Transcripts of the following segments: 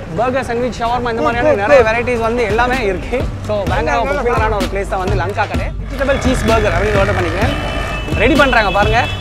Burger sandwich shawarma இந்த மாதிரியான நிறைய வெரைட்டிஸ் வந்து எல்லாமே இருக்குது. ஸோ பயங்கர பாப்புலரான ஒரு பிளேஸ் தான் வந்து லங்கா கடை. வெஜிடபிள் சீஸ் பர்கர் அப்படின்னு ஆர்டர் பண்ணிக்கிறேன். ரெடி பண்ணுறாங்க பாருங்கள்.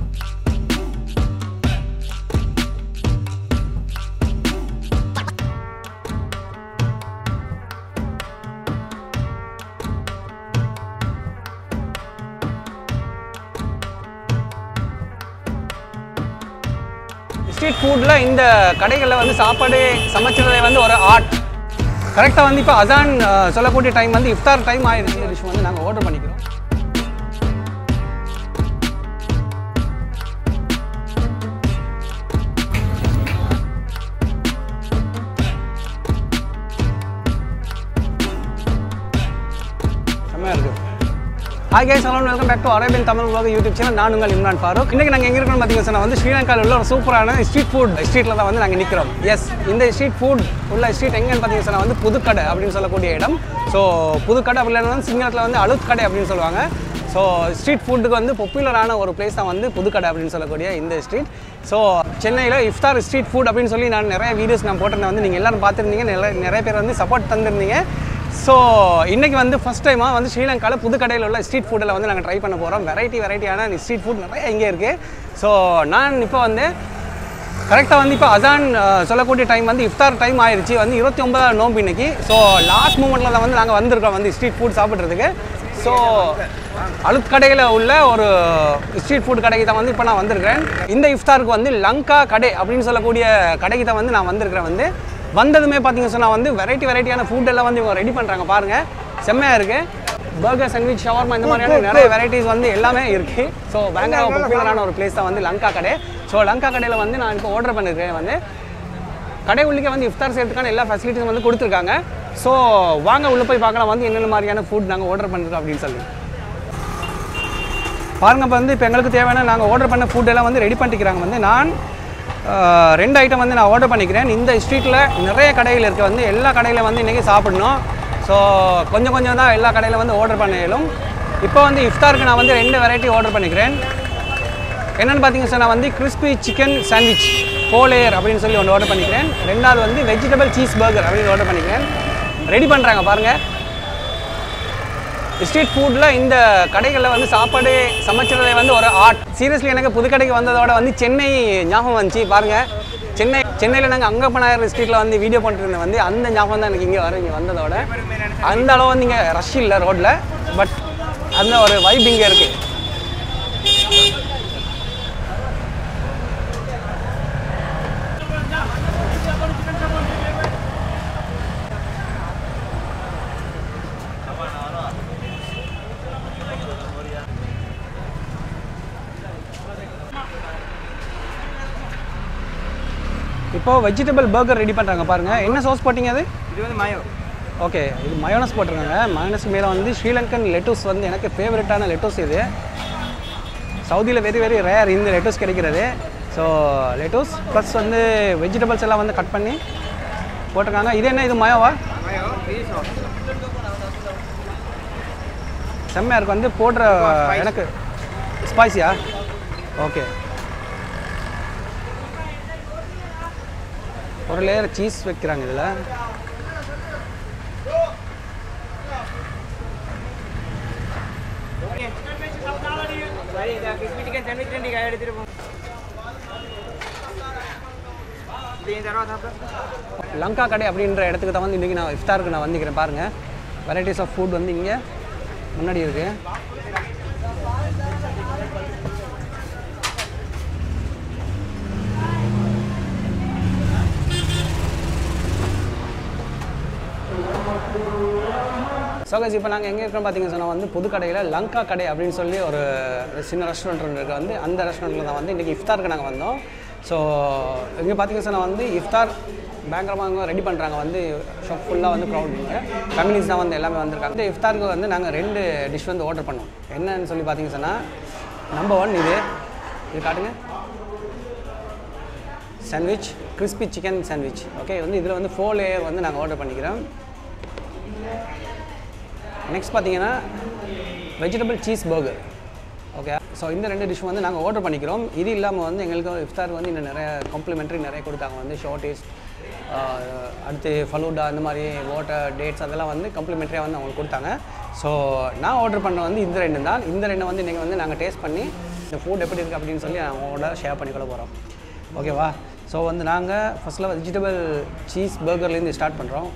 ஸ்ட்ரீட் ஃபுட்டில் இந்த கடைகளில் வந்து சாப்பாடு சமைச்சதை வந்து ஒரு ஆர்ட். கரெக்டாக வந்து இப்போ அசான் சொல்லக்கூடிய டைம் வந்து இஃப்தார் டைம் ஆயிடுச்சு. இந்த டிஷ் வந்து நாங்கள் ஆர்டர் பண்ணிக்கிறோம். செம்மையாக இருக்குது. Hi guys, hello, welcome back to Arabian Tamil vlog YouTube channel. நான் உங்கள் இம்ரான் ஃபாரூக். இன்றைக்கி நாங்கள் எங்கே இருக்கோம்னு பார்த்தீங்கன்னா வந்து ஸ்ரீலங்காவில் உள்ள ஒரு சூப்பரான ஸ்ட்ரீட் ஃபுட் ஸ்ட்ரீட்டில் தான் வந்து நாங்கள் நிற்கிறோம். எஸ், இந்த ஸ்ட்ரீட் ஃபுட் உள்ள ஸ்ட்ரீட் எங்கேன்னு பார்த்தீங்கன்னா வந்து புதுக்கடை அப்படின்னு சொல்லக்கூடிய இடம். ஸோ புதுக்கடை அப்படின்னா வந்து சிங்களத்தில் வந்து அலுத் கடை அப்படின்னு சொல்லுவாங்க. ஸோ ஸ்ட்ரீட் ஃபுட்டுக்கு வந்து பாப்புலரான ஒரு பிளேஸ் தான் வந்து புதுக்கடை அப்படின்னு சொல்லக்கூடிய இந்த ஸ்ட்ரீட். ஸோ சென்னையில் இஃப்தார் ஸ்ட்ரீட் ஃபுட் அப்படின்னு சொல்லி நான் நிறைய வீடியோஸ் நான் போட்டிருந்தேன். வந்து நீங்கள் எல்லோரும் பார்த்துருந்தீங்க, நிறைய பேர் வந்து சப்போர்ட் தந்திருந்தீங்க. ஸோ இன்றைக்கி வந்து ஃபஸ்ட் டைமாக வந்து ஸ்ரீலங்காவில் புதுக்கடையில் உள்ள ஸ்ட்ரீட் ஃபுட்டில் வந்து நாங்கள் ட்ரை பண்ண போகிறோம். வெரைட்டியான ஸ்ட்ரீட் ஃபுட் நிறைய இங்கே இருக்குது. ஸோ நான் இப்போ வந்து கரெக்டாக வந்து இப்போ அசான் சொல்லக்கூடிய டைம் வந்து இஃப்தார் டைம் ஆயிடுச்சு. வந்து 29ஆம் நோம்பு இன்றைக்கி. ஸோ லாஸ்ட் மூமெண்ட்டில் தான் வந்து நாங்கள் வந்திருக்கோம் வந்து ஸ்ட்ரீட் ஃபுட் சாப்பிட்றதுக்கு. ஸோ அலுத் கடையில் உள்ள ஒரு ஸ்ட்ரீட் ஃபுட் கடைக்கு தான் வந்து இப்போ நான் வந்திருக்கிறேன். இந்த இஃப்தாருக்கு வந்து லங்கா கடை அப்படின்னு சொல்லக்கூடிய கடைக்கு தான் வந்து நான் வந்திருக்கிறேன். வந்து வந்ததுமே பார்த்தீங்க சொன்னால் வந்து வெரைட்டியான ஃபுட் எல்லாம் வந்து இவங்க ரெடி பண்ணுறாங்க பாருங்கள். செம்மையாக இருக்குது. பர்கர் சாண்ட்விச் ஷவர்மா இந்த மாதிரியான நிறைய வெரைட்டிஸ் வந்து எல்லாமே இருக்குது. ஸோ பயங்கர பாப்புலரான ஒரு பிளேஸ் தான் வந்து லங்கா கடை. ஸோ லங்கா கடையில் வந்து நான் இப்போ ஆர்டர் பண்ணியிருக்கேன். வந்து கடை உள்ளே வந்து இஃப்தார் செய்யறதுக்கான எல்லா ஃபெசிலிட்டிஸும் வந்து கொடுத்துருக்காங்க. ஸோ வாங்க உள்ளே போய் பார்க்கலாம் வந்து என்னென்ன மாதிரியான ஃபுட் நாங்கள் ஆர்டர் பண்ணிருக்கோம் அப்படின்னு சொல்லி பாருங்கள். இப்போ வந்து இப்போ எங்களுக்கு தேவையான நாங்கள் ஆர்டர் பண்ண ஃபுட் எல்லாம் வந்து ரெடி பண்ணிக்கிறாங்க. வந்து நான் 2 ஐட்டம் வந்து நான் ஆர்டர் பண்ணிக்கிறேன். இந்த ஸ்ட்ரீட்டில் நிறைய கடைகள் இருக்குது. வந்து எல்லா கடையில் வந்து இன்றைக்கி சாப்பிடணும். ஸோ கொஞ்சம் தான் எல்லா கடையில் வந்து ஆர்டர் பண்ண இயலும். இப்போ வந்து இஃப்தாருக்கு நான் வந்து 2 வெரைட்டி ஆர்டர் பண்ணிக்கிறேன். என்னென்னு பார்த்தீங்கன்னா சார், நான் வந்து கிறிஸ்பி சிக்கன் சாண்ட்விச் 4 லேயர் அப்படின்னு சொல்லி ஒன்று ஆர்டர் பண்ணிக்கிறேன். 2வது வந்து வெஜிடபிள் சீஸ் பர்கர் அப்படின்னு ஆர்டர் பண்ணிக்கிறேன். ரெடி பண்ணுறாங்க பாருங்கள். ஸ்ட்ரீட் ஃபுட்டில் இந்த கடைகளில் வந்து சாப்பாடு சமைச்சதை வந்து ஒரு ஆர்ட். சீரியஸ்லி எனக்கு புதுக்கடைக்கு வந்ததோட வந்து சென்னை ஞாபகம் வந்துச்சு பாருங்கள். சென்னையில் நாங்கள் அங்கப்பநாயர் ஸ்ட்ரீட்டில் வந்து வீடியோ பண்ணிட்டு வந்து அந்த ஞாபகம் தான் எனக்கு இங்கே வந்ததோட அந்த அளவு வந்து இங்கே ரஷ் இல்லை ரோட்டில். பட் அந்த ஒரு வைப் இங்கே இருக்குது. இப்போது வெஜிடபிள் பர்கர் ரெடி பண்ணுறாங்க பாருங்கள். என்ன சாஸ் போட்டிங்க? அது இது வந்து மயோ. ஓகே, இது மயோனஸ் போட்டிருக்காங்க. மயோனஸ்க்கு மேலே வந்து ஸ்ரீலங்கன் லெட்டூஸ் வந்து எனக்கு ஃபேவரட்டான லெட்டூஸ். இது சவுதியில் வெரி ரேர் இந்த லெட்டூஸ் கிடைக்கிறது. ஸோ லெட்டூஸ் ப்ளஸ் வந்து வெஜிடபிள்ஸ் எல்லாம் வந்து கட் பண்ணி போட்டிருக்காங்க. இது என்ன? இது மயோவா? செம்மையாக இருக்குது. வந்து போடுற எனக்கு ஸ்பைசியா? ஓகே, ஒரு லேயர் சீஸ் வைக்கிறாங்க இதில். லங்கா கடை அப்படின்ற இடத்துக்கு தான் வந்து இன்றைக்கி நான் இஃப்தாருக்கு நான் வந்துக்கிறேன். பாருங்கள், வெரைட்டிஸ் ஆஃப் ஃபுட் வந்து இங்கே முன்னாடி இருக்குது. ஸோ கைஸ், இப்போ நாங்கள் எங்கே இருக்கிறோம் பார்த்தீங்கன்னா சொன்னால் வந்து புதுக்கடையில் லங்கா கடை அப்படின்னு சொல்லி ஒரு சின்ன ரெஸ்டாரண்ட் ஒன்று இருக்குது. வந்து அந்த ரெஸ்டாரண்ட்டில் தான் வந்து இன்றைக்கி இஃப்தாருக்கு நாங்கள் வந்தோம். ஸோ இங்கே பார்த்தீங்கன்னா சொன்னால் வந்து இஃப்தார் பயங்கரமாக ரெடி பண்ணுறாங்க. வந்து ஷாப் ஃபுல்லாக வந்து க்ரௌடிங்க ஃபேமிலிஸ் தான் வந்து எல்லாமே வந்திருக்காங்க. இந்த இஃப்தாருக்கு வந்து நாங்கள் 2 டிஷ் வந்து ஆர்டர் பண்ணோம். என்னன்னு சொல்லி பார்த்தீங்கன்னா சொன்னால், நம்பர் 1 இது காட்டுங்க, sandwich, crispy chicken sandwich. Okay, வந்து இதில் வந்து 4 லேயர் வந்து நாங்கள் ஆர்டர் பண்ணிக்கிறோம். நெக்ஸ்ட் பார்த்தீங்கன்னா vegetable cheese burger. Okay, so இந்த 2 டிஷ் வந்து நாங்கள் ஆர்டர் பண்ணிக்கிறோம். இது இல்லாமல் வந்து எங்களுக்கு இஃப்தார் வந்து இன்னும் நிறைய காம்ப்ளிமெண்ட்ரி நிறைய கொடுத்தாங்க. வந்து ஷார்ட்டேஜ் அடுத்து ஃபலூடா இந்த மாதிரி வாட்டர் டேட்ஸ் அதெல்லாம் வந்து கம்ப்ளிமெண்ட்ரியாக வந்து அவங்களுக்கு கொடுத்தாங்க. ஸோ நான் ஆர்டர் பண்ண வந்து இந்த ரெண்டு தான். இந்த ரெண்டை வந்து நீங்கள் வந்து நாங்கள் டேஸ்ட் பண்ணி இந்த ஃபுட் எப்படி இருக்குது அப்படின்னு சொல்லி அவங்களோட ஷேர் பண்ணிக்கொள்ள போகிறோம். ஓகேவா? ஸோ வந்து நாங்கள் ஃபஸ்ட்டில் வெஜிடபிள் சீஸ் பர்கர்லேருந்து ஸ்டார்ட் பண்ணுறோம்.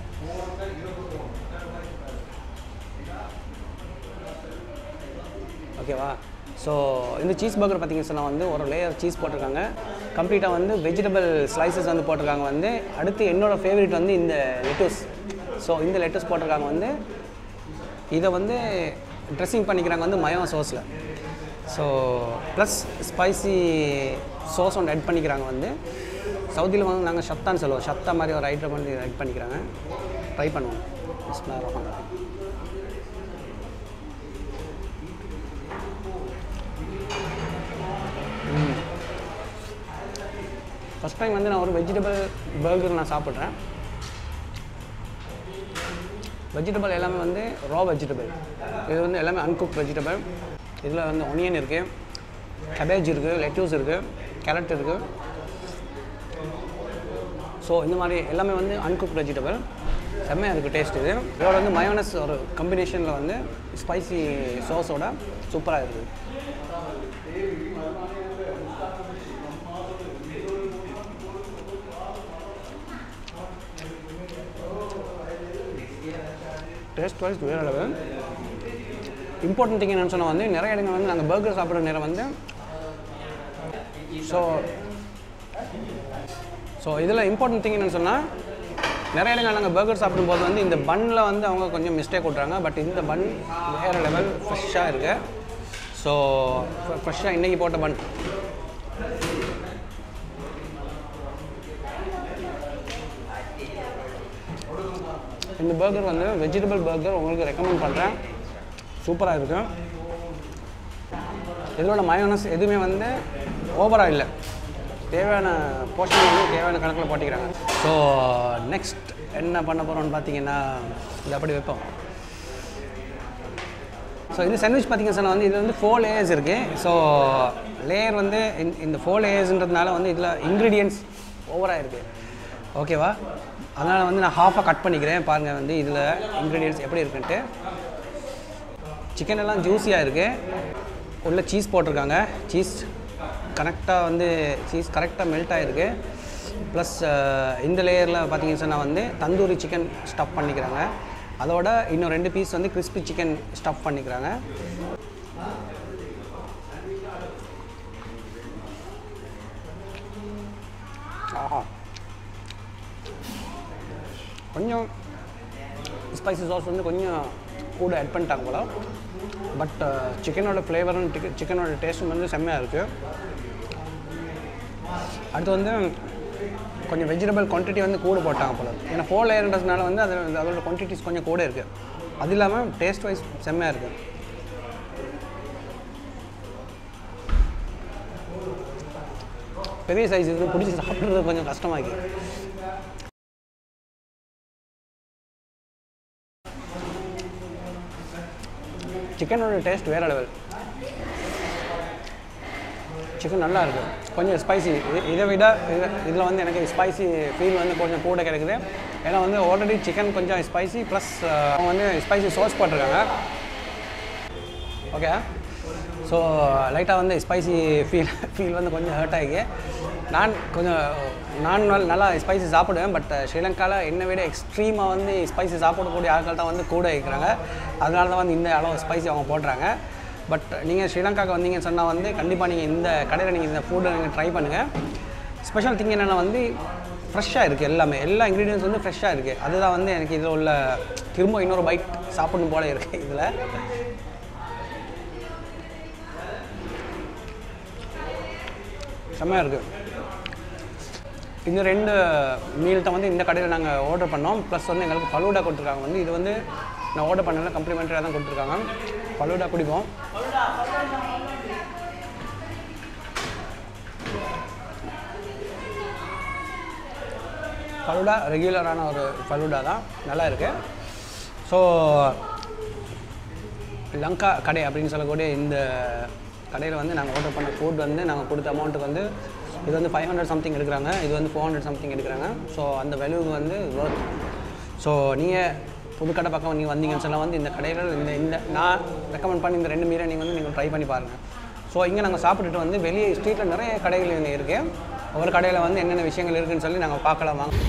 ஓகேவா? ஸோ இந்த சீஸ் பர்கர் பார்த்திங்கன்னு சொன்னால் வந்து ஒரு லேயர் சீஸ் போட்டிருக்காங்க. கம்ப்ளீட்டாக வந்து வெஜிடபிள் ஸ்லைசஸ் வந்து போட்டிருக்காங்க. வந்து அடுத்து என்னோடய ஃபேவரட் வந்து இந்த லெட்டூஸ். ஸோ இந்த லெட்டூஸ் போட்டிருக்காங்க. வந்து இதை வந்து ட்ரெஸ்ஸிங் பண்ணிக்கிறாங்க வந்து மயோ சோஸில். ஸோ ப்ளஸ் ஸ்பைசி சோஸ் ஒன்று ஆட் பண்ணிக்கிறாங்க. வந்து சவுதியில் வந்து நாங்கள் ஷத்தான்னு சொல்லுவோம். ஷத்தா மாதிரி ஒரு ஐட்டம் வந்து ஆட் பண்ணிக்கிறாங்க. ட்ரை பண்ணுவோம். ஃபஸ்ட் டைம் வந்து நான் ஒரு வெஜிடபிள் பர்கர் நான் சாப்பிட்றேன். வெஜிடபிள் எல்லாமே வந்து ரா வெஜிடபிள். இது வந்து எல்லாமே அன்குக் வெஜிடபிள். இதில் வந்து ஒனியன் இருக்குது, கேபேஜ் இருக்குது, லெட்யூஸ் இருக்குது, கேரட் இருக்குது. ஸோ இந்த மாதிரி எல்லாமே வந்து அன்குக் வெஜிடபிள். செம்மையாக இருக்குது டேஸ்ட். இதோட வந்து மயோனஸ் ஒரு காம்பினேஷனில் வந்து ஸ்பைசி சோஸோட சூப்பராக இருக்குது. டேஸ்ட் வைஸ் வேறு லெவல். இம்பார்ட்டன்ட் திங் என்னென்னு சொன்னால் வந்து நிறைய இடங்கள் வந்து நாங்கள் பர்கர் சாப்பிட்ற நேரம் வந்து ஸோ இதில் இம்பார்ட்டன்ட் திங் என்னென்னு சொன்னால் நிறைய இடங்கள் நாங்கள் பர்கர் சாப்பிடும்போது வந்து இந்த பன்னில் வந்து அவங்க கொஞ்சம் மிஸ்டேக் விட்றாங்க. பட் இந்த பன் வேறு லெவல் ஃப்ரெஷ்ஷாக இருக்குது. ஸோ ஃப்ரெஷ்ஷாக இன்றைக்கி போட்ட பன். இந்த பர்கர் வந்து வெஜிடபிள் பர்கர் உங்களுக்கு ரெக்கமெண்ட் பண்ணுறேன். சூப்பராக இருக்கும். இதோட மயோனஸ் எதுவுமே வந்து ஓவராக இல்லை. தேவையான போர்ஷன் வந்து தேவையான கணக்கில் போட்டிக்கிறாங்க. ஸோ நெக்ஸ்ட் என்ன பண்ண போகிறோம்னு பார்த்தீங்கன்னா இது அப்படி வைப்போம். ஸோ இந்த சாண்ட்விச் பார்த்திங்க சொன்னால் வந்து இது வந்து 4 லேயர்ஸ் இருக்குது. ஸோ லேயர் வந்து இந்த 4 லேயர்ஸ்ன்றதுனால வந்து இதில் இன்க்ரீடியன்ட்ஸ் ஓவராக இருக்குது. ஓகேவா? அதனால் வந்து நான் ஹாஃபாக கட் பண்ணிக்கிறேன். பாருங்கள் வந்து இதில் இன்க்ரீடியன்ட்ஸ் எப்படி இருக்குன்ட்டு. சிக்கன் எல்லாம் ஜூஸியாக இருக்குது. உள்ள சீஸ் போட்டிருக்காங்க. சீஸ் கரெக்டாக மெல்ட் ஆகிருக்கு. ப்ளஸ் இந்த லேயரில் பார்த்தீங்கன்னு சொன்னால் வந்து தந்தூரி சிக்கன் ஸ்டஃப் பண்ணிக்கிறாங்க. அதோட இன்னும் 2 பீஸ் வந்து கிறிஸ்பி சிக்கன் ஸ்டஃப் பண்ணிக்கிறாங்க. ஆஹா, கொஞ்சம் ஸ்பைசி சாஸ் வந்து கொஞ்சம் கூட ஆட் பண்ணிட்டாங்க போல. பட் சிக்கனோட ஃப்ளேவரும் சிக்கனோட டேஸ்ட்டும் வந்து செம்மையாக இருக்குது. அடுத்து வந்து கொஞ்சம் வெஜிடபிள் குவான்டிட்டி வந்து கூட போட்டாங்க போல. ஏன்னா 4 லேயர்ன்றதுனால வந்து அதோட குவான்டிட்டிஸ் கொஞ்சம் கூட இருக்குது. அது இல்லாமல் டேஸ்ட் வைஸ் செம்மையாக இருக்குது. பெரிய சைஸ் இது பிடிச்சி சாப்பிட்றது கொஞ்சம் கஷ்டமாக இருக்குது. சிக்கனோட டேஸ்ட் வேறு லெவல். சிக்கன் நல்லா இருக்குது. கொஞ்சம் ஸ்பைசி. இதை விட இதில் வந்து எனக்கு ஸ்பைசி ஃபீல் வந்து கொஞ்சம் கூட கிடைக்குது. ஏன்னா வந்து ஆல்ரெடி சிக்கன் கொஞ்சம் ஸ்பைசி ப்ளஸ் அவங்க வந்து ஸ்பைசி சாஸ் போட்டிருக்காங்க. ஓகே. ஸோ லைட்டாக வந்து ஸ்பைசி ஃபீல் வந்து கொஞ்சம் ஹர்ட் ஆகி நான் நல்லா ஸ்பைசி சாப்பிடுவேன். பட் ஸ்ரீலங்காவில் என்னை விட எக்ஸ்ட்ரீமாக வந்து ஸ்பைசி சாப்பிடக்கூடிய ஆட்கள் தான் வந்து கூட இருக்கிறாங்க. அதனால தான் வந்து இந்த அளவு ஸ்பைசி அவங்க போடுறாங்க. பட் நீங்கள் ஸ்ரீலங்காவுக்கு வந்தீங்கன்னு சொன்னால் வந்து கண்டிப்பாக நீங்கள் இந்த கடையில் நீங்கள் இந்த ஃபுட்டை நீங்கள் ட்ரை பண்ணுங்கள். ஸ்பெஷல் திங் என்னென்னா வந்து ஃப்ரெஷ்ஷாக இருக்குது. எல்லா இன்க்ரீடியன்ஸ் வந்து ஃப்ரெஷ்ஷாக இருக்குது. அதுதான் வந்து எனக்கு இதில் உள்ள திரும்ப இன்னொரு பைட் சாப்பிடணும் போல இருக்குது. இதில் செம்மையாக இருக்குது. இந்த 2 மீல்கிட்ட வந்து இந்த கடையில் நாங்கள் ஆர்டர் பண்ணோம். ப்ளஸ் வந்து எங்களுக்கு ஃபலூடா கொடுத்துருக்காங்க. வந்து இது வந்து நான் ஆர்டர் பண்ணல, கம்ப்ளிமெண்ட்ரியாக தான் கொடுத்துருக்காங்க. ஃபலூடா குடிப்போம். ஃபலூடா ரெகுலரான ஒரு ஃபலூடா தான், நல்லா இருக்குது. ஸோ லங்கா கடை அப்படின்னு சொல்லக்கூடிய இந்த கடையில் வந்து நாங்கள் ஆர்டர் பண்ண ஃபுட் வந்து நாங்கள் கொடுத்த அமௌண்ட்டுக்கு வந்து இது வந்து 500 சம்திங் எடுக்கிறாங்க, இது வந்து 400 சம்திங் எடுக்கிறாங்க. ஸோ அந்த வேல்யூக்கு வந்து ஒர்த். ஸோ நீங்கள் புதுக்கடை பக்கம் நீங்கள் வந்தீங்கன்னு சொன்னால் வந்து இந்த கடைகள் இந்த நான் ரெக்கமெண்ட் பண்ணி இந்த 2 மீரை நீங்கள் ட்ரை பண்ணி பாருங்கள். ஸோ இங்கே நாங்கள் சாப்பிட்டுட்டு வந்து வெளியே ஸ்ட்ரீட்டில் நிறைய கடைகள் இங்கே இருக்குது. ஒவ்வொரு கடையில் வந்து என்னென்ன விஷயங்கள் இருக்குதுன்னு சொல்லி நாங்கள் பார்க்கலாம் வாங்க.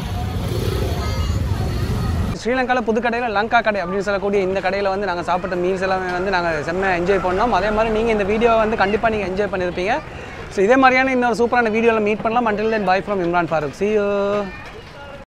ஸ்ரீலங்காவில் புதுக்கடையில் லங்கா கடை அப்படின்னு சொல்லக்கூடிய இந்த கடையில் வந்து நாங்கள் சாப்பிட்ட மீல்ஸ் எல்லாமே வந்து நாங்கள் செம்மையாக என்ஜாய் பண்ணோம். அதே மாதிரி நீங்கள் இந்த வீடியோவை வந்து கண்டிப்பாக நீங்கள் என்ஜாய் பண்ணியிருப்பீங்க. ஸோ இதே மாதிரியான இன்னொரு சூப்பரான வீடியோவில் மீட் பண்ணலாம். until then bye from Imran Farooq. See you.